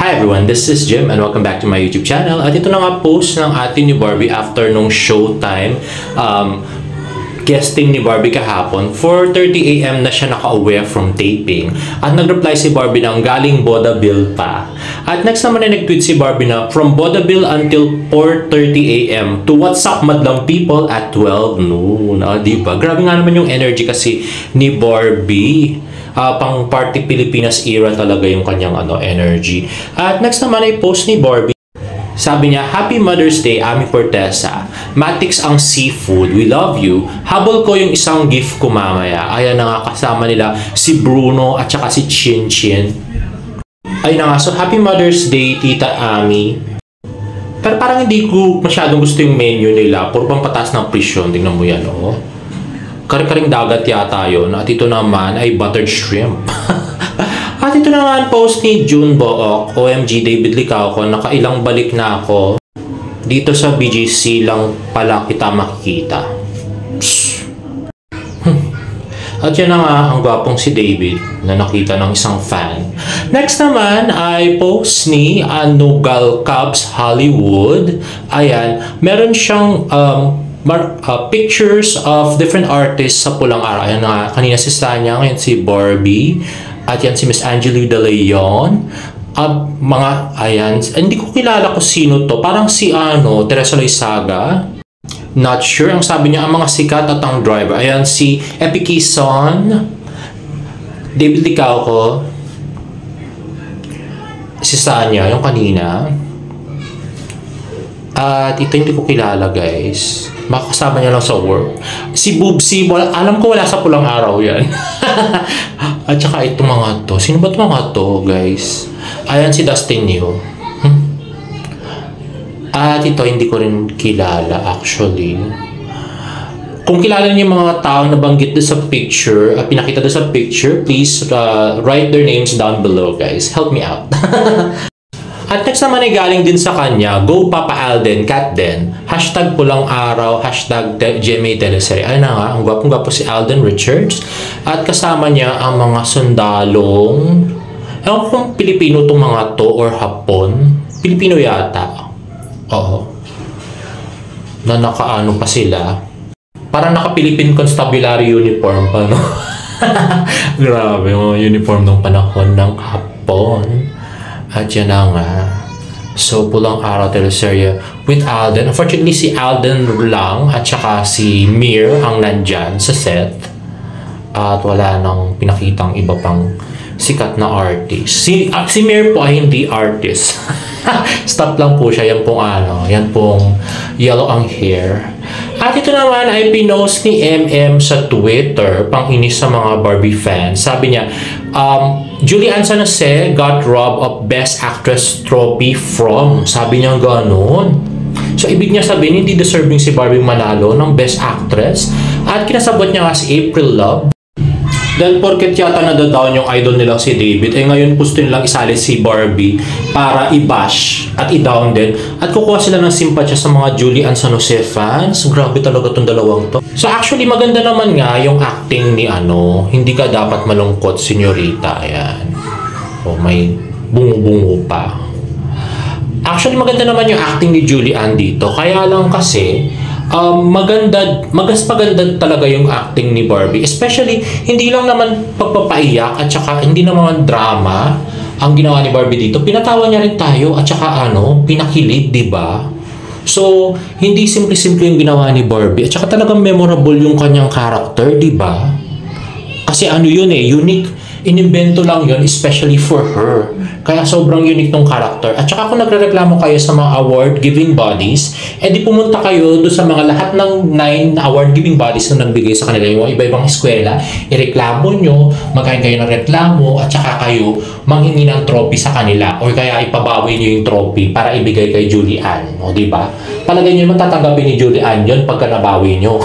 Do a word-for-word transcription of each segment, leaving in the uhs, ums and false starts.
Hi everyone, this is Jim and welcome back to my YouTube channel. At ito na nga post ng atin ni Barbie after nung showtime um, guesting ni Barbie kahapon. four thirty a m na siya naka-aware from taping. At nag-reply si Barbie ng galing Bodaville pa. At next naman ay nag-tweet si Barbie na from Bodaville until four thirty a m to what's up madlang people at twelve noon. Ah, diba? Grabe nga naman yung energy kasi ni Barbie. Uh, pang Party Pilipinas era talaga yung kanyang ano, energy. At next naman ay post ni Barbie. Sabi niya, Happy Mother's Day, Ami Portesa. Matix ang seafood. We love you. Habol ko yung isang gift ko mamaya. Ayan na nga, kasama nila si Bruno at saka si Chin Chin. Ayun na nga. So, Happy Mother's Day, Tita Ami. Pero parang hindi ko masyadong gusto yung menu nila. Puro pang patas ng presyon. Tingnan mo yan, oh. Kari-karing dagat yata yun. At ito naman ay buttered shrimp. At ito naman post ni June Book. O M G, David Licauco, nakailang balik na ako. Dito sa B G C lang pala kita makikita. At yan na nga ang gwapong si David na nakita ng isang fan. Next naman ay post ni Anugal Cubs Hollywood. Ayan, meron siyang um, Mar uh, pictures of different artists sa Pulang Araw. Ayan nga, kanina si Sanya, ngayon si Barbie, at yan si Miss Angeli De Leon. At mga, ayan, hindi ko kilala kung sino to. Parang si ano, Teresa Loizaga. Not sure. Ang sabi niya, ang mga sikat at ang driver. Ayan si Epi Quezon, David Licauco, si Sanya, yung kanina. At ito hindi ko kilala, guys. Makakasama niya lang sa work. Si Boobsy, alam ko wala sa Pulang Araw yan. At saka itong mga to. Sino ba itong mga to, guys? Ayan si Dustin New. Hmm? At ito, hindi ko rin kilala, actually. Kung kilala niyo yung mga tao na banggit doon sa picture, at pinakita doon sa picture, please uh, write their names down below, guys. Help me out. At next naman ay galing din sa kanya, Go Papa Alden, Cat Den, hashtag Pulang Araw, hashtag G M A Teleserye. Ayun na nga, ang gwapong-gwapo si Alden Richards. At kasama niya ang mga sundalong, ewan ko kung Pilipino itong mga to or Hapon. Pilipino yata. Oo. Na nakaano pa sila. Parang naka-Philippine Constabulary uniform pa, no? Grabe, yung uniform ng panahon ng Hapon. At yan na nga. So, Pulang Araw Teleserye with Alden. Unfortunately, si Alden lang at saka si Mir ang nandyan sa set. At wala nang pinakitang iba pang sikat na artist. Si, uh, si Mir po ay hindi artist. Stop lang po siya. Yan pong ano. Yan pong yellow ang hair. At ito naman ay pinost ni M M sa Twitter, pang-inis sa mga Barbie fans. Sabi niya, um, Julian San Jose got robbed of Best Actress trophy from. Sabi niya gano'n. So, ibig niya sabihin, hindi deserving si Barbie manalo ng Best Actress. At kinasabot niya nga si April Love. Dahil porket yata nadadown yung idol nilang si David, eh ngayon gusto nilang isali si Barbie para i-bash at i-down din. At kukuha sila ng simpatya sa mga Julian San Jose fans. Grabe talaga itong dalawang to. So actually maganda naman nga yung acting ni ano, hindi ka dapat malungkot, senyorita. Ayan. O may bungo-bungo pa. Actually maganda naman yung acting ni Julian dito. Kaya lang kasi Um, maganda, magas maganda talaga yung acting ni Barbie. Especially, hindi lang naman pagpapaiyak at saka hindi naman drama ang ginawa ni Barbie dito. Pinatawa niya rin tayo at saka ano, pinakilig, di ba? So, hindi simple-simple yung ginawa ni Barbie. At saka talagang memorable yung kanyang character, di ba? Kasi ano yun eh, unique. Inimbento lang yun, especially for her. Kaya sobrang unique ng character. At saka kung nagrereklamo kayo sa mga award-giving bodies, edi pumunta kayo doon sa mga lahat ng nine award-giving bodies na nagbigay sa kanila, yung iba-ibang eskwela, ireklamo nyo, magkain kayo ng reklamo, at saka kayo manghingi ng trophy sa kanila. O kaya ipabawi nyo yung trophy para ibigay kay Julian. O diba? Palagay nyo naman tatanggapin ni Julian yun pagka nabawi nyo.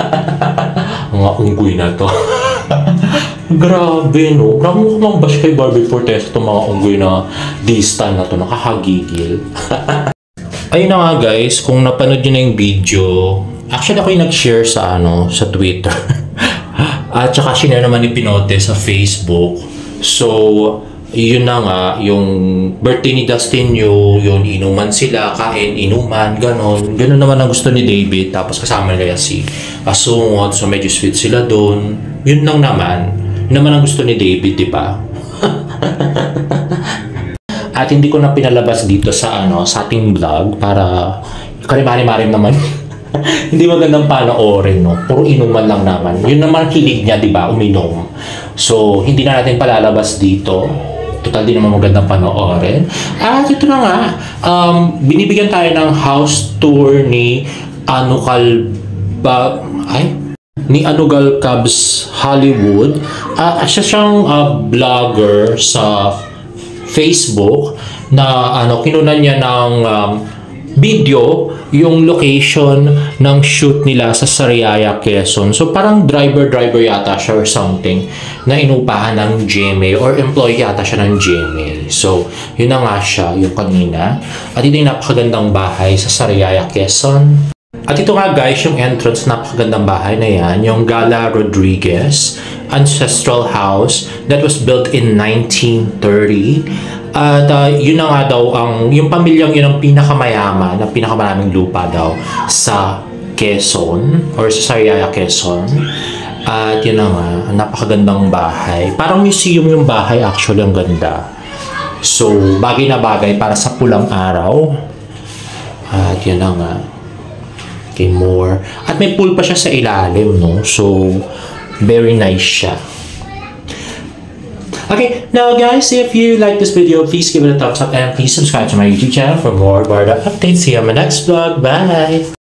Mga unggoy na to. Grabe, no? Grabe mo kumang bash kay Barbie Fortes itong mga unggoy na distan na to. Nakakagigil. Ayun na nga, guys. Kung napanood nyo na yung video, actually ako yung nag-share sa, ano, sa Twitter. At saka sinare naman ni Pinote sa Facebook. So, yun na nga, yung birthday ni Dustin Yu, yun, inuman sila, kain, inuman, ganon. Ganon naman ang gusto ni David. Tapos kasama nila si Asungot, so medyo sweet sila doon. Yun lang naman. Yun naman ang gusto ni David, di ba? At hindi ko na pinalabas dito sa ano sa ating vlog para karimari-marim naman. Hindi magandang panoorin, no? Puro inuman lang naman. Yun naman hilig niya, di ba? Uminom. So, hindi na natin palalabas dito. Total, di naman magandang panoorin. At ito na nga, um, binibigyan tayo ng house tour ni Anukal ba ay ni Anugal Cubs Hollywood. Uh, siya siyang uh, vlogger sa Facebook na ano kinunan niya ng um, video yung location ng shoot nila sa Sariaya, Quezon. So parang driver-driver yata siya or something na inupahan ng G M A or employee yata siya ng G M A. So yun na nga siya yung kanina. At ito yung napakagandang bahay sa Sariaya, Quezon. At ito nga guys, yung entrance, napakagandang bahay na yan, yung Gala Rodriguez Ancestral House that was built in nineteen thirty. At uh, yun na nga daw, ang, yung pamilyang yun ang pinakamayaman, ang pinakamaraming lupa daw sa Quezon or sa Sariaya, Quezon. At yun na nga, napakagandang bahay. Parang museum yung bahay, actually, ang ganda. So, bagay na bagay para sa pulang araw. At yun na nga. Okay, more. At may pool pa siya sa ilalim, no? So, very nice siya. Okay, now guys, if you like this video, please give it a thumbs up and please subscribe to my YouTube channel for more Barda updates. See you on my next vlog. Bye!